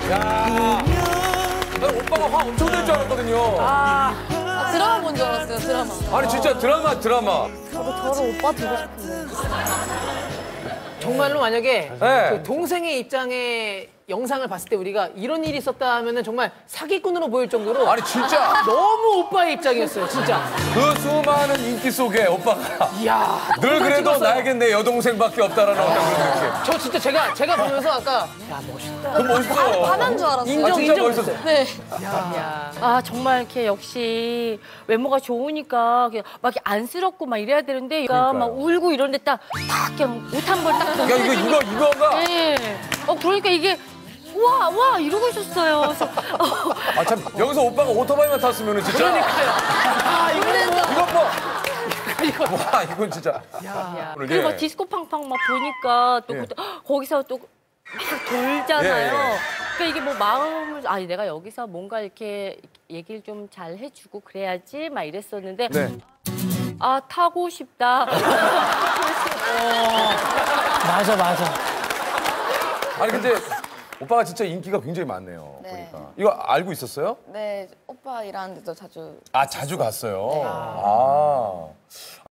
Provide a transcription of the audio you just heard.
야. 난 오빠가 화 엄청 낼 줄 알았거든요. 드라마 본 줄 알았어요, 드라마. 아니 진짜 드라마. 저도 저런 오빠 되고 싶은데. 정말로 만약에 네. 그 동생의 입장에 영상을 봤을 때 우리가 이런 일이 있었다 하면은 정말 사기꾼으로 보일 정도로 아니 진짜 너무 오빠의 입장이었어요, 진짜. 그 수많은 인기 속에 오빠가 이야. 늘 그래도 찍었어요. 나에겐 내 여동생밖에 없다라는 어떤 그런 느낌. 저 진짜 제가 보면서 아까 야 멋있다. 그 멋있어. 화난 줄 알았어요. 인정, 진짜 인정. 멋있었어. 네. 야. 아 정말 이렇게 역시 외모가 좋으니까 그냥 막 이렇게 안쓰럽고 막 이래야 되는데 그러니까 막 울고 이런데 딱 그냥 옷 한 벌 딱. 그러니까 이거가 네. 그러니까 이게 와 이러고 있었어요. 그래서, 아 참 여기서 오빠가 오토바이만 탔으면은 진짜 그러니까요. 아 이건 뭐 와 이건 진짜 오늘 그리고 예. 막 디스코 팡팡 막 보니까 또 예. 거기서 또 막 돌잖아요. 예, 예. 그러니까 이게 뭐 마음을 아니 내가 여기서 뭔가 이렇게 얘기를 좀 잘 해주고 그래야지 막 이랬었는데 네. 아 타고 싶다. 맞아. 아니 근데 오빠가 진짜 인기가 굉장히 많네요. 네. 보니까 이거 알고 있었어요? 네, 오빠 일하는 데도 자주. 아 자주 갔어요. 아.